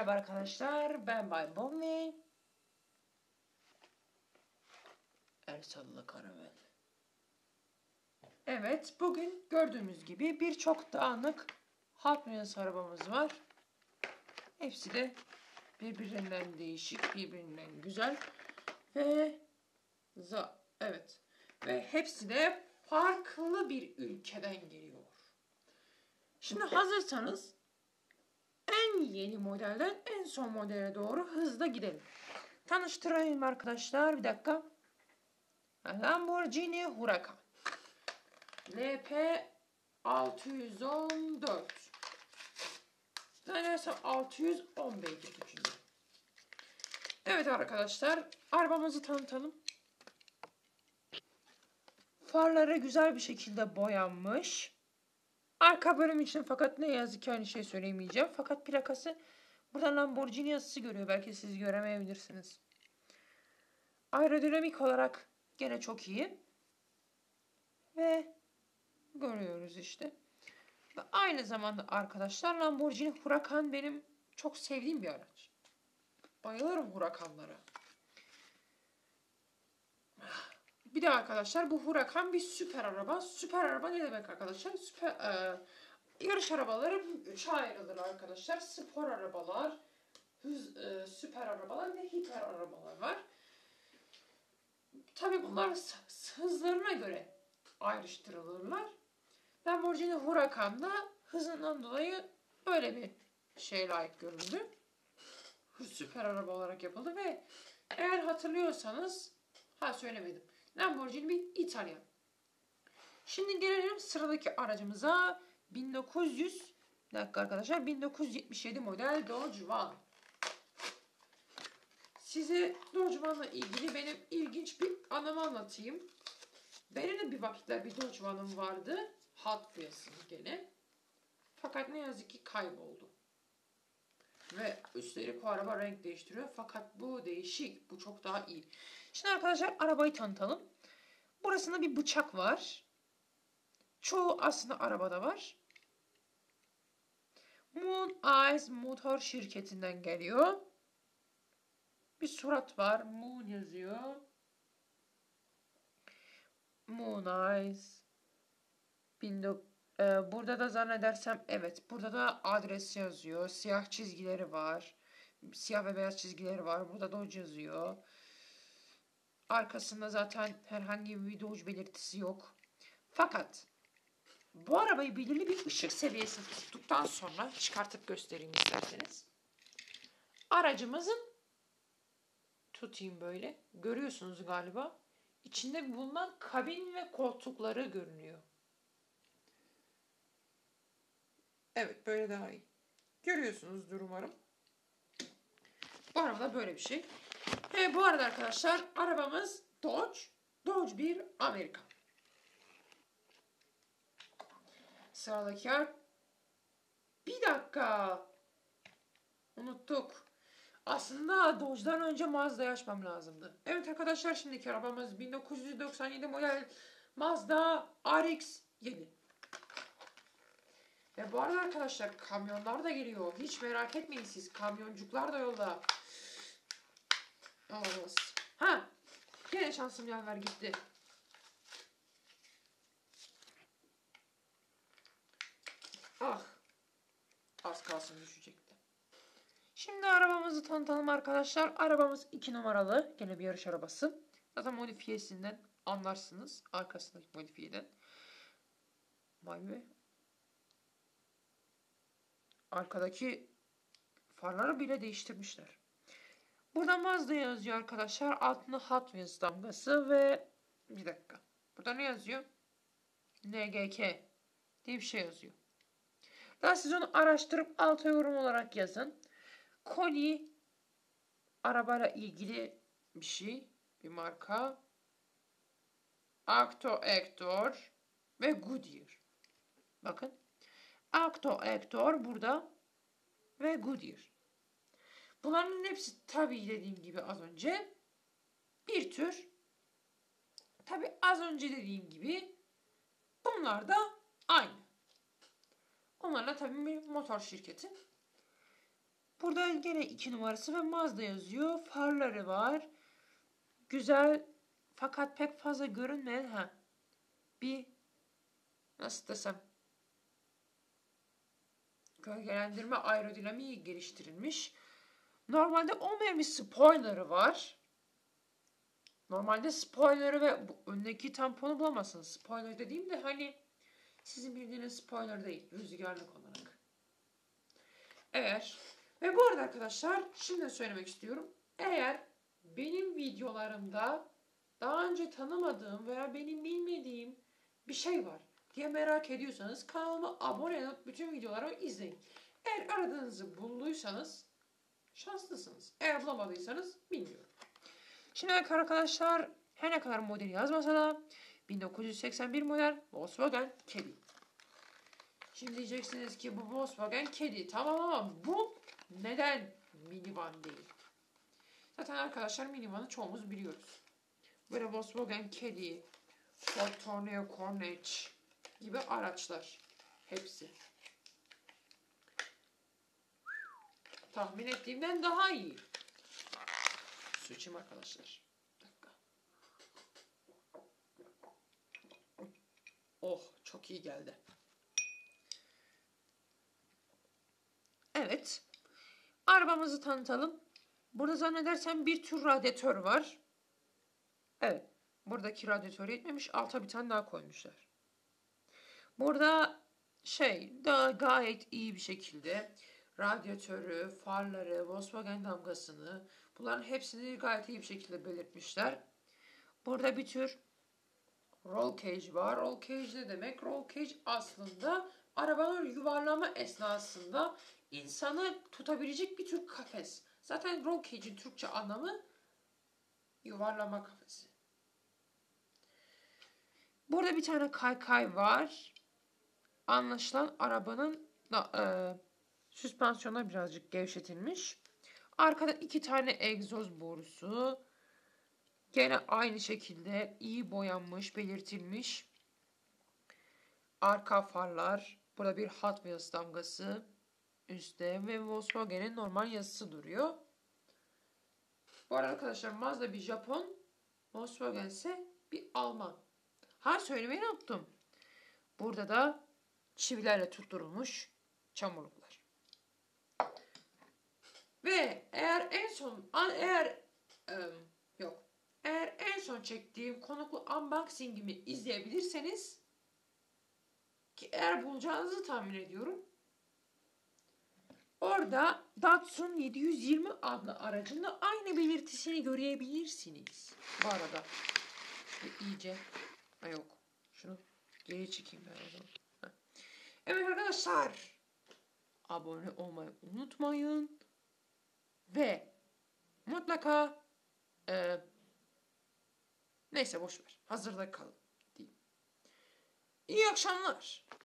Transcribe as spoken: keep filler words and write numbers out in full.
Merhaba arkadaşlar, ben Bay Bonnie. Ersal'la Karavel. Evet, bugün gördüğümüz gibi birçok dağınık Hot Wheels arabamız var. Hepsi de birbirinden değişik, birbirinden güzel ve za evet ve hepsi de farklı bir ülkeden geliyor. Şimdi hazırsanız en yeni modelden en son modele doğru hızla gidelim. Tanıştırayım arkadaşlar, bir dakika. Lamborghini Huracan L P altı yüz on dört. Zannedersem altı yüz on beygir gücünde. Evet arkadaşlar, arabamızı tanıtalım. Farları güzel bir şekilde boyanmış. Arka bölüm için fakat ne yazık ki aynı şey söyleyemeyeceğim. Fakat plakası buradan Lamborghini yazısı görüyor. Belki siz göremeyebilirsiniz. Aerodinamik olarak gene çok iyi. Ve görüyoruz işte. Ve aynı zamanda arkadaşlar Lamborghini Huracan benim çok sevdiğim bir araç. Bayılırım Huracanlara. Bir de arkadaşlar bu Huracan bir süper araba. Süper araba ne demek arkadaşlar? Süper, e, yarış arabaları üçe ayrılır arkadaşlar. Spor arabalar, hız, e, süper arabalar ve hiper arabalar var. Tabi bunlar hızlarına göre ayrıştırılırlar. Lamborghini Huracan'da hızından dolayı böyle bir şey layık görüldü. Süper araba olarak yapıldı ve eğer hatırlıyorsanız, ha söylemedim, Lamborghini bir İtalyan. Şimdi gelelim sıradaki aracımıza. bin dokuz yüz bir dakika arkadaşlar bin dokuz yüz yetmiş yedi model Dodge Van. Size Dodge Van'la ilgili benim ilginç bir anımı anlatayım. Benim de bir vakitler bir Dodge Van'ım vardı. Hot Wheels'ın gene. Fakat ne yazık ki kayboldu. Ve üstelik o araba renk değiştiriyor. Fakat bu değişik. Bu çok daha iyi. Şimdi arkadaşlar arabayı tanıtalım. Burasında bir bıçak var. Çoğu aslında arabada var. Moon Eyes motor şirketinden geliyor. Bir surat var. Moon yazıyor. Moon Eyes. Ee, burada da zannedersem evet. Burada da adres yazıyor. Siyah çizgileri var. Siyah ve beyaz çizgileri var. Burada Dodge yazıyor. Arkasında zaten herhangi bir Dodge belirtisi yok. Fakat bu arabayı belirli bir ışık seviyesi tuttuktan sonra çıkartıp göstereyim isterseniz. Aracımızın tutayım böyle. Görüyorsunuz galiba. İçinde bulunan kabin ve koltukları görünüyor. Evet, böyle daha iyi. Görüyorsunuzdur umarım. Bu arabada böyle bir şey. Ve bu arada arkadaşlar arabamız Dodge. Dodge bir Amerikan. Sıradaki yer. Bir dakika. Unuttuk. Aslında Dodge'dan önce Mazda'yı açmam lazımdı. Evet arkadaşlar, şimdiki arabamız bin dokuz yüz doksan yedi model Mazda R X yedi. Ve bu arada arkadaşlar kamyonlar da geliyor. Hiç merak etmeyin siz. Kamyoncuklar da yolda. Olamaz. Ha. Yine şansım yaver gitti. Ah. Az kalsın düşecekti. Şimdi arabamızı tanıtalım arkadaşlar. Arabamız iki numaralı. Gene bir yarış arabası. Zaten modifiyesinden anlarsınız. Arkasındaki modifiyeden. Vay be. Arkadaki farları bile değiştirmişler. Burada Mazda yazıyor arkadaşlar. Altında Hot Wheels damgası ve bir dakika. Burada ne yazıyor? N G K diye bir şey yazıyor. Daha siz onu araştırıp alta yorum olarak yazın. Koli arabayla ilgili bir şey. Bir marka. Acto Actor ve Goodyear. Bakın. Acto Actor burada ve Goodyear. Bunların hepsi tabii dediğim gibi az önce bir tür. Tabii az önce dediğim gibi bunlar da aynı. Onlarla tabii bir motor şirketi. Burada gene iki numarası ve Mazda yazıyor. Farları var. Güzel fakat pek fazla görünmeyen ha. Bir nasıl desem gölgelendirme aerodinamiği geliştirilmiş. Normalde olmayan bir spoiler'ı var. Normalde spoiler'ı ve bu öndeki tamponu bulamazsınız. Spoiler dediğim de hani sizin bildiğiniz spoiler değil. Rüzgarlık olarak. Eğer ve bu arada arkadaşlar şimdi söylemek istiyorum. Eğer benim videolarımda daha önce tanımadığım veya benim bilmediğim bir şey var diye merak ediyorsanız kanalıma abone olup bütün videolarımı izleyin. Eğer aradığınızı bulduysanız şanslısınız. Eğer bulamadıysanız bilmiyorum. Şimdi arkadaşlar her ne kadar model yazmasa da bin dokuz yüz seksen bir model Volkswagen Caddy. Şimdi diyeceksiniz ki bu Volkswagen Caddy tamam ama bu neden minivan değil? Zaten arkadaşlar minivanı çoğumuz biliyoruz. Böyle Volkswagen Caddy, Ford Tourneo Corniche gibi araçlar. Hepsi. Tahmin ettiğimden daha iyi. Su içeyim arkadaşlar. Bir dakika. Oh çok iyi geldi. Evet. Arabamızı tanıtalım. Burada zannedersem bir tür radyatör var. Evet. Buradaki radyatör yetmemiş. Alta bir tane daha koymuşlar. Burada şey daha gayet iyi bir şekilde radyatörü, farları, Volkswagen damgasını bunların hepsini gayet iyi bir şekilde belirtmişler. Burada bir tür roll cage var. Roll cage ne demek? Roll cage aslında arabanın yuvarlama esnasında insanı tutabilecek bir tür kafes. Zaten roll cage'in Türkçe anlamı yuvarlama kafesi. Burada bir tane kaykay var. Anlaşılan arabanın da, e, süspansiyonu birazcık gevşetilmiş. Arkada iki tane egzoz borusu. Gene aynı şekilde iyi boyanmış, belirtilmiş. Arka farlar. Burada bir Hot Wheels damgası üstte ve Volkswagen'in normal yazısı duruyor. Bu arada arkadaşlar Mazda bir Japon, Volkswagen ise bir Alman. Ha söylemeyi unuttum. Burada da çivilerle tutturulmuş çamurluklar. Ve eğer en son eğer ıı, yok eğer en son çektiğim konuklu unboxing'imi izleyebilirseniz ki eğer bulacağınızı tahmin ediyorum. Orada Datsun yedi yüz yirmi adlı aracında aynı belirtisini görebilirsiniz. Bu arada iyice ha yok şunu geri çekeyim ben o zaman. Heh. Evet arkadaşlar abone olmayı unutmayın ve mutlaka e, neyse boşver hazırda kalın diyeyim. İyi akşamlar.